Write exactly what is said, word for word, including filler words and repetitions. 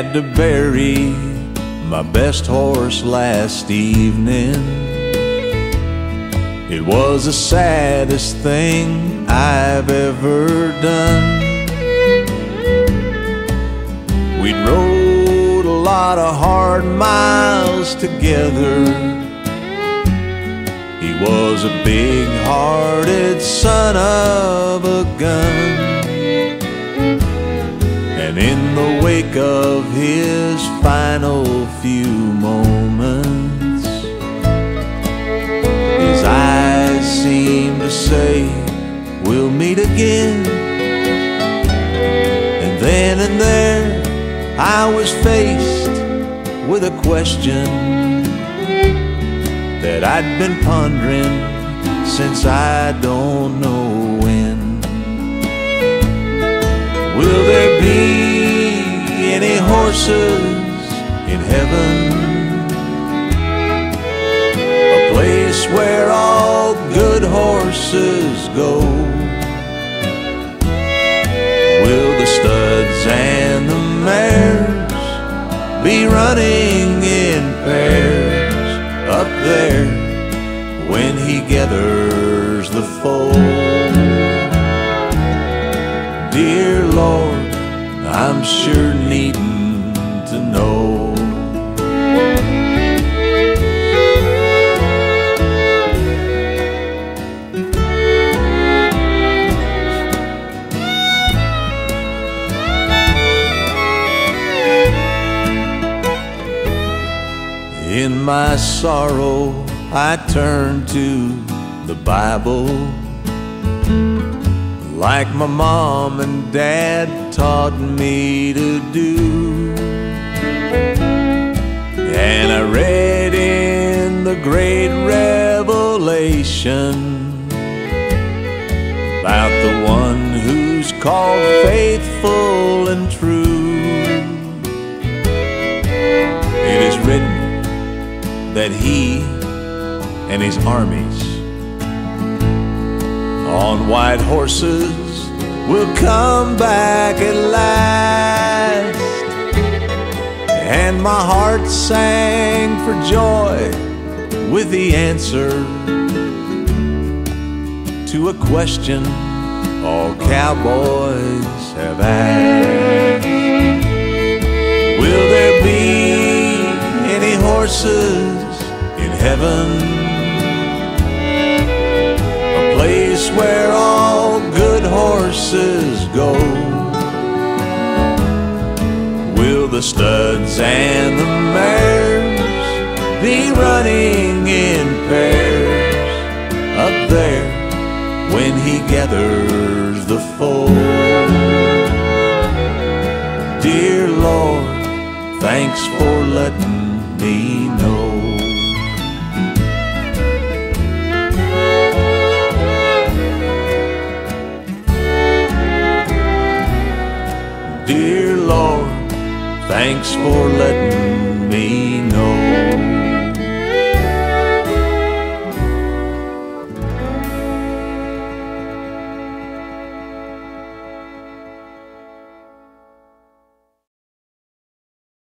had to bury my best horse last evening. It was the saddest thing I've ever done. We'd rode a lot of hard miles together. He was a big-hearted son of a gun. And in the wake of his final few moments, his eyes seemed to say, we'll meet again. And then and there I was faced with a question that I'd been pondering since I don't know when. Will there be any horses in heaven? A place where all good horses go? Will the studs and the mares be running in pairs up there when he gathers the fold? Dear Lord, I'm sure needing to know. In my sorrow, I turn to the Bible, like my mom and dad taught me to do. And I read in the great revelation about the one who's called faithful and true. It is written that he and his armies on white horses will come back at last. And my heart sang for joy with the answer to a question all cowboys have asked. Will there be any horses in heaven? Place where all good horses go? Will the studs and the mares be running in pairs up there when he gathers the fold? Dear Lord, thanks for letting me know. Dear Lord, thanks for letting me